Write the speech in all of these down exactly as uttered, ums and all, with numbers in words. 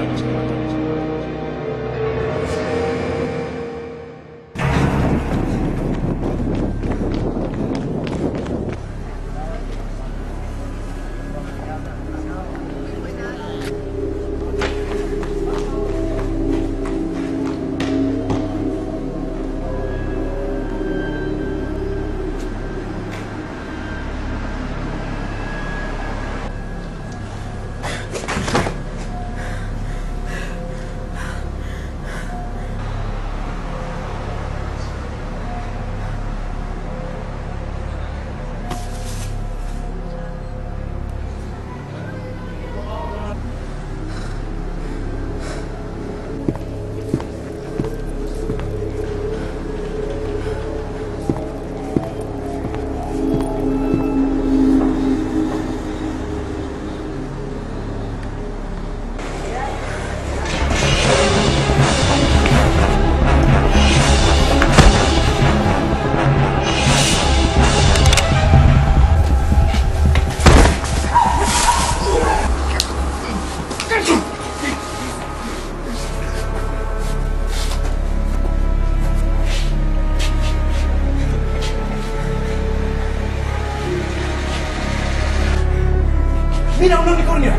¡Mira, un unicornio!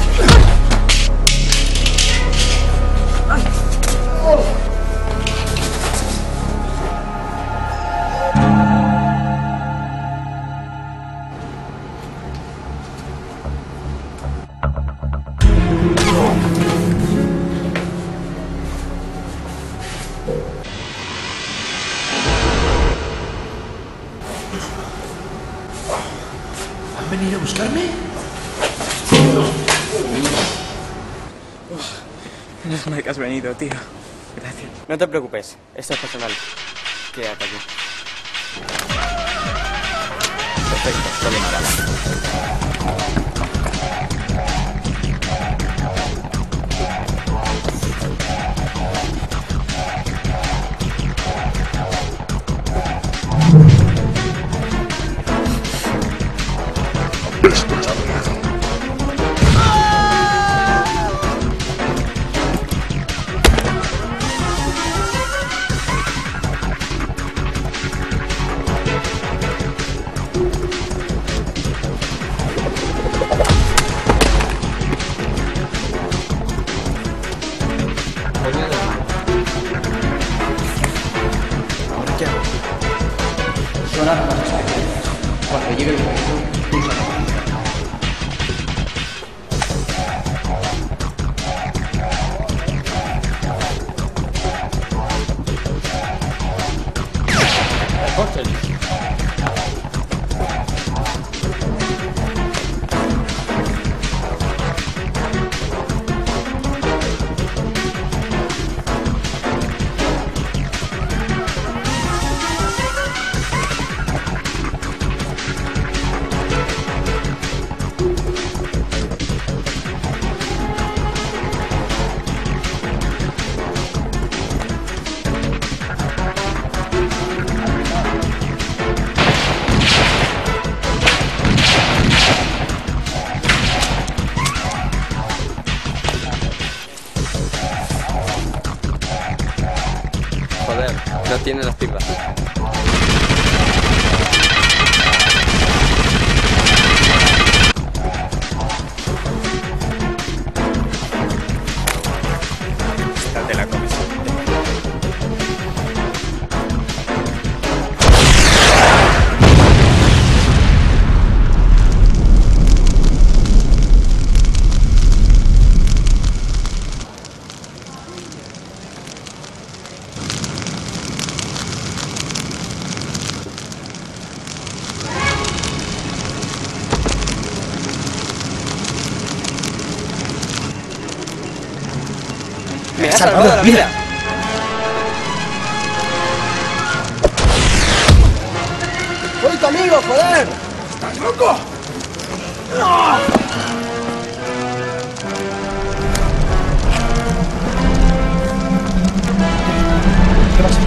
¡Ay! ¡Oh! ¿Han venido a buscarme? Menos mal que has venido, tío. Gracias. No te preocupes, esto es personal. Quédate aquí. Perfecto, solo una bala. ¿Ahora qué hago? Son armas especiales. Cuando llegue el momento, úsalo. Joder, no tiene las pipas. Esta te la comes. Me has salvado la vida. ¡Soy tu amigo, joder! ¿Estás loco? ¿Qué pasa?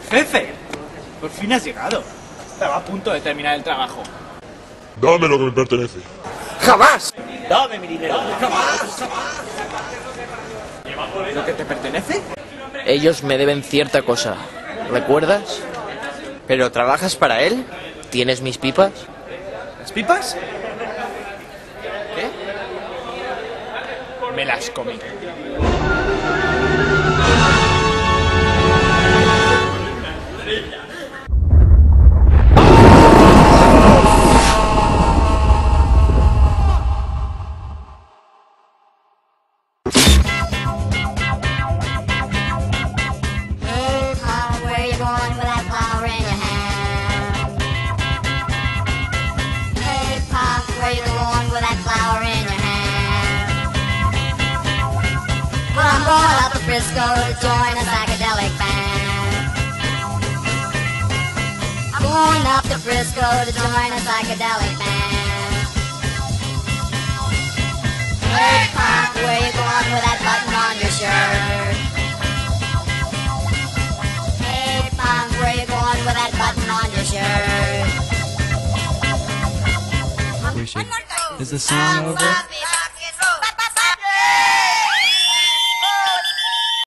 Jefe, por fin has llegado. Estaba a punto de terminar el trabajo. Dame lo que me pertenece. ¡Jamás! Dame mi dinero. ¡Jamás! ¿Lo que te pertenece? Ellos me deben cierta cosa. ¿Recuerdas? ¿Pero trabajas para él? ¿Tienes mis pipas? ¿Las pipas? ¿Qué? Me las comí. Frisco to join a psychedelic band. I'm going up to Frisco to join a psychedelic band. Hey punk, where you going with that button on your shirt? Hey punk, where you going with that button on your shirt? Is the song over?